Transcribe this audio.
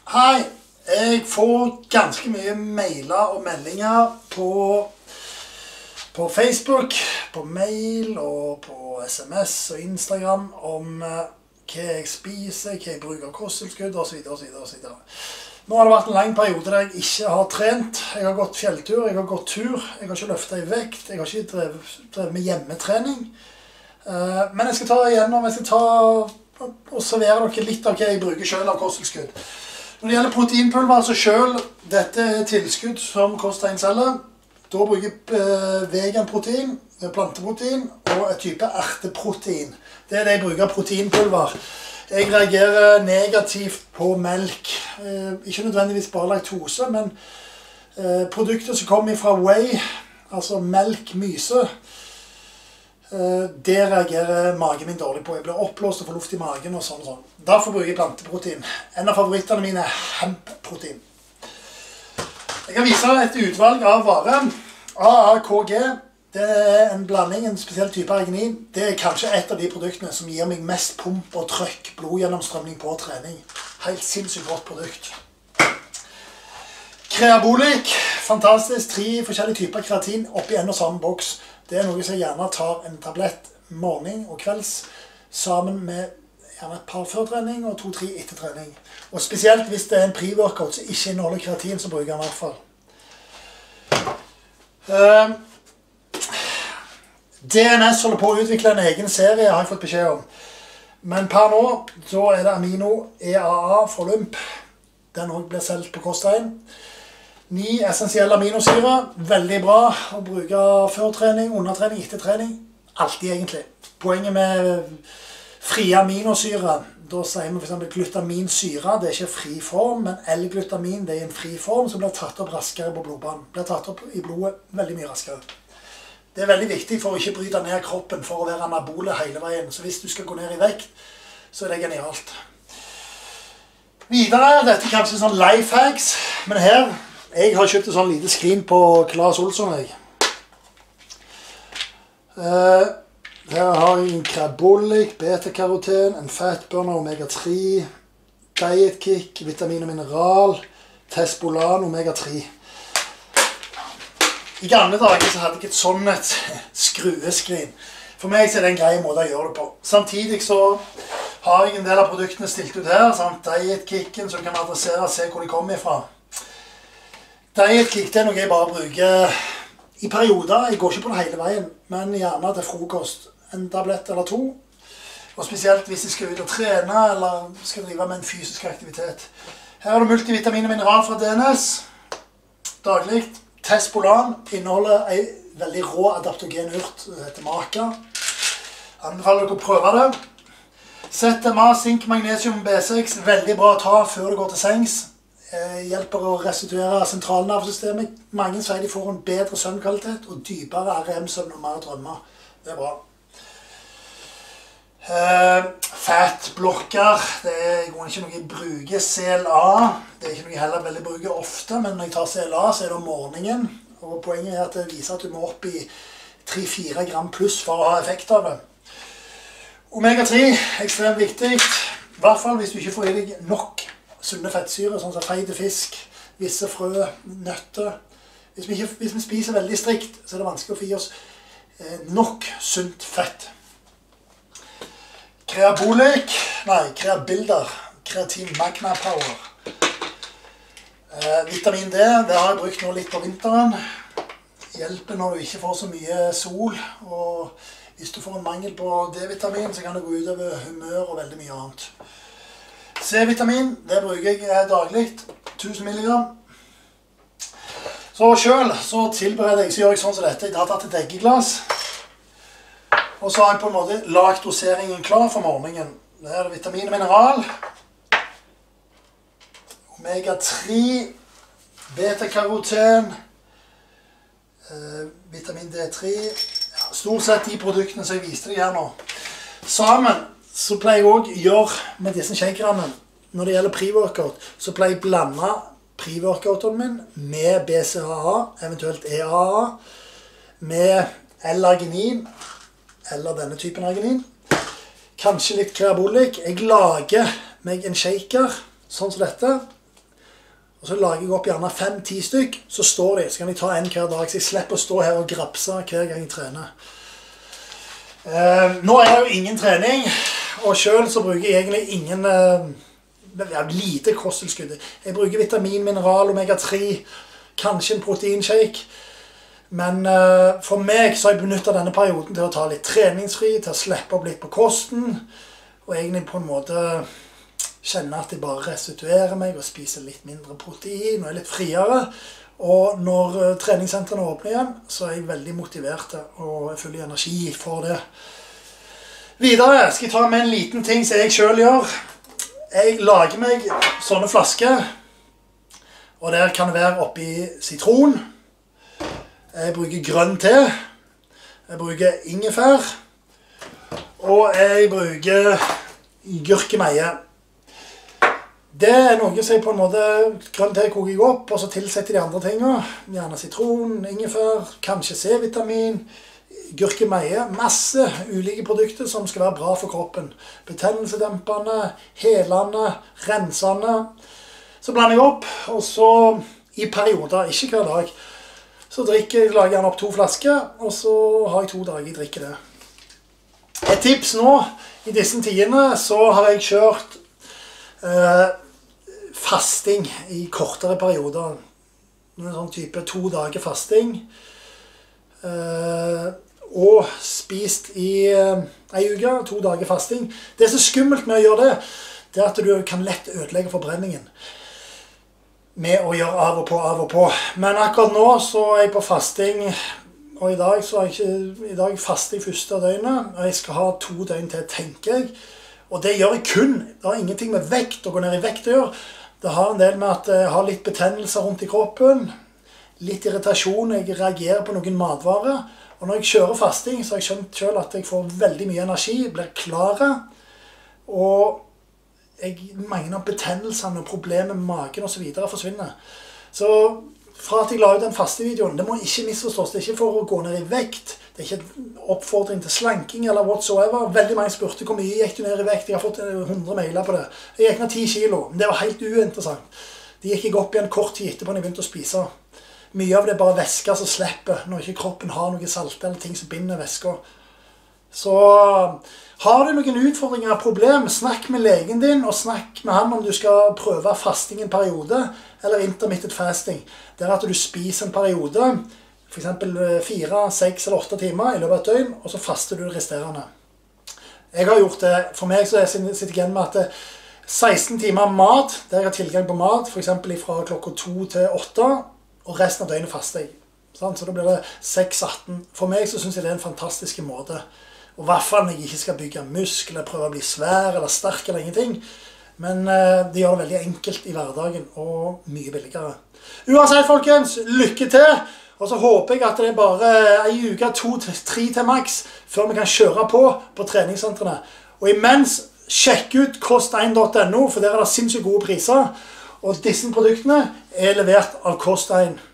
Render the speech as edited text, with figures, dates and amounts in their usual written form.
Hei, jeg får ganske mye mailer og meldinger på Facebook, på mail og på SMS og Instagram om hva jeg spiser, hva jeg bruker kosttilskudd og så videre. Nå har det vært en lang periode der jeg ikke har trent. Jeg har gått fjelltur, jeg har gått tur, jeg har ikke løftet i vekt, jeg har ikke drevet med hjemmetrening. Men jeg skal ta igjennom, og servere dere litt av hva jeg bruker selv av kosttilskudd. Når det gjelder proteinpulver, så selv, dette er tilskudd som koster en celle. Da bruker jeg veganprotein, planteprotein og et type erteprotein. Det er det jeg bruker proteinpulver. Jeg reagerer negativt på melk. Ikke nødvendigvis bare laktose, men produkter som kommer fra whey, altså melk, myse, det reagerer magen min dårlig på. Jeg blir oppblåst og får luft i magen og sånn. Derfor bruker jeg planteprotein. En av favorittene mine er hempprotein. Jeg kan vise deg et utvalg av varer. AAKG, det er en blanding, en spesiell type arginin. Det er kanskje et av de produktene som gir meg mest pump og trøkk, blodgjennomstrømning på trening. Helt sinnssykt godt produkt. Kreabolic, fantastisk. 3 forskjellige typer kreatin oppi en og samme boks. Det er noe som jeg gjerne tar en tablett morgen og kvelds sammen med gjerne et par før trening og 2-3 etter trening. Og spesielt hvis det er en pre-workout som ikke inneholder kreatin, så bruker jeg den i hvert fall. DNS holder på å utvikle en egen serie, har jeg fått beskjed om. Men per nå så er det Amino EAA for Olymp. Den også blir solgt på kosttegn. 9 essensielle aminosyre, veldig bra å bruke før trening, under trening, etter trening. Alltid egentlig. Poenget med frie aminosyre, da sier vi for eksempel glutaminsyre, det er ikke fri form, men L-glutamin, det er en fri form som blir tatt opp raskere på blodbanen. Blir tatt opp i blodet veldig mye raskere. Det er veldig viktig for å ikke bryte ned kroppen for å være anabole hele veien. Så hvis du skal gå ned i vekt, så er det genialt. Videre, dette er kanskje sånn lifehacks, men her, jeg har kjøpt et sånn lite skrin på Claes Olsson, jeg. Her har jeg en Kreabolic, beta-karoten, en fatburner, omega-3, dietkick, vitamin og mineral, Tesbolan, omega-3. I gamle dager så hadde jeg et sånn et skrueskrin. For meg så er det en grei måte å gjøre det på. Samtidig så har jeg en del av produktene stilt ut her, samt dietkicken som kan adressere og se hvor de kommer ifra. Dietkick, det er noe jeg bare bruker i perioder. Jeg går ikke på det hele veien, men gjerne til frokost. En tablett eller 2. Og spesielt hvis jeg skal ut og trene, eller skal drive med en fysisk aktivitet. Her har du multivitamin og mineral fra DNS. Daglig. Tesbolan inneholder en veldig rå adaptogen urt, det heter Maca. Anbefaler dere å prøve det. ZMA, zink, magnesium, B6, veldig bra å ta før du går til sengs. Hjelper å restituere sentralnervesystemet. Mange sier de får en bedre søvnkvalitet og dypere REM-søvn og mer drømmer. Det er bra. Fatblokker, det er ikke noe jeg bruker. CLA, det er ikke noe jeg heller veldig bruker ofte, men når jeg tar CLA så er det om morgenen. Og poenget er at det viser at du må opp i 3-4 gram pluss for å ha effekt av det. Omega-3, ekstremt viktig. I hvert fall hvis du ikke får i deg nok sunne fettsyre, sånn som feite fisk, visse frø, nøtter. Hvis vi spiser veldig strikt, så er det vanskelig å få i oss nok sunt fett. Kreabilder, kreatin magna power. Vitamin D, det har jeg brukt nå litt på vinteren. Hjelper når du ikke får så mye sol, og hvis du får en mangel på D-vitamin, så kan det gå ut over humør og veldig mye annet. C-vitamin, det bruker jeg daglig, 1000 milligram. Så selv så tilbereder jeg, så gjør jeg sånn som dette. Jeg har tatt et eggeglass. Og så har jeg på en måte lagt doseringen klar for morgenen. Det er vitamin og mineral. Omega-3, beta-karoten, vitamin D3. Ja, stort sett de produktene som jeg viste deg her nå. Sammen så pleier jeg også å gjøre med disse shakerne, når det gjelder pre-workout, så pleier jeg å blande pre-workouten min med BCAA, eventuelt EAA, med L-arginin, eller denne typen arginin. Kanskje litt Kreabolic. Jeg lager meg en shaker, sånn som dette. Og så lager jeg opp gjerne 5-10 stykk, så står de, så kan jeg ta en hver dag, så jeg slipper å stå her og grapse hver gang jeg trener. Nå er det jo ingen trening, og selv så bruker jeg egentlig ingen, lite kosttilskudd. Jeg bruker vitamin, mineral, omega-3, kanskje en proteinshake. Men for meg så har jeg benyttet denne perioden til å ta litt treningsfri, til å slippe opp litt på kosten, og egentlig på en måte kjenne at jeg bare restituerer meg og spiser litt mindre protein og er litt friere. Og når treningssentrene åpner igjen, så er jeg veldig motivert og er full av energi for det. Videre skal jeg ta med en liten ting som jeg selv gjør. Jeg lager meg sånne flasker, og der kan det være oppi sitron. Jeg bruker grønn te, jeg bruker ingefær, og jeg bruker gurkemeie. Det er noe som jeg på en måte, grønn te koker jeg opp, og så tilsetter de andre tingene. Gjerne sitron, ingefær, kanskje C-vitamin, gurkemeie, masse ulike produkter som skal være bra for kroppen. Betennelsedempende, helende, rensende. Så blander jeg opp, og så i perioder, ikke hver dag, så lager jeg gjerne opp 2 flasker, og så har jeg 2 dager jeg drikker det. Et tips nå, i disse tidene, så har jeg kjørt fasting i kortere perioder. En sånn type 2 dager fasting. Og spist i en uke, 2 dager fasting. Det som er skummelt med å gjøre det, det er at du kan lett ødelegge forbrenningen. Med å gjøre av og på. Men akkurat nå så er jeg på fasting, og i dag faster jeg første døgnet, og jeg skal ha 2 døgn til, tenker jeg. Og det gjør jeg kun. Det har ingenting med vekt å gå ned i vekt å gjøre. Det har en del med at jeg har litt betennelser rundt i kroppen, litt irritasjon, jeg reagerer på noen matvarer. Og når jeg kjører fasting, så har jeg skjønt selv at jeg får veldig mye energi, blir klare, og mange av betennelsene og problemer med magen og så videre forsvinner. Så fra at jeg la ut den faste videoen, det må ikke misforstås, det er ikke for å gå ned i vekt, det er ikke en oppfordring til slanking eller whatsoever. Veldig mange spurte hvor mye gikk du ned i vekt, jeg har fått 100 mailer på det. Jeg gikk ned 10 kilo, men det var helt uinteressant. Det gikk jeg opp igjen kort tid etterpå når jeg begynte å spise. Mye av det er bare væsker som slipper, når ikke kroppen har noe salt eller ting som binder væsker. Så har du noen utfordringer og problem, snakk med legen din, og snakk med han om du skal prøve fasting en periode, eller intermittent fasting. Det er at du spiser en periode, for eksempel 4, 6 eller 8 timer i løpet av et døgn, og så faster du det resterende. Jeg har gjort det, for meg så sitter jeg igjen med at 16 timer mat, der jeg har tilgang på mat, for eksempel fra klokka 2 til 8, og resten av døgnet faster jeg. Så da blir det 6-18. For meg så synes jeg det er en fantastisk måte. Og i hvert fall når jeg ikke skal bygge muskler, prøve å bli svær eller sterk eller ingenting. Men det gjør det veldig enkelt i hverdagen, og mye billigere. Uansett, folkens, lykke til! Og så håper jeg at det er bare en uke, 2-3 til maks, før vi kan kjøre på treningssentrene. Og imens, sjekk ut kost1.no, for der er det sinnssykt gode priser. Og disse produktene er levert av Kost1.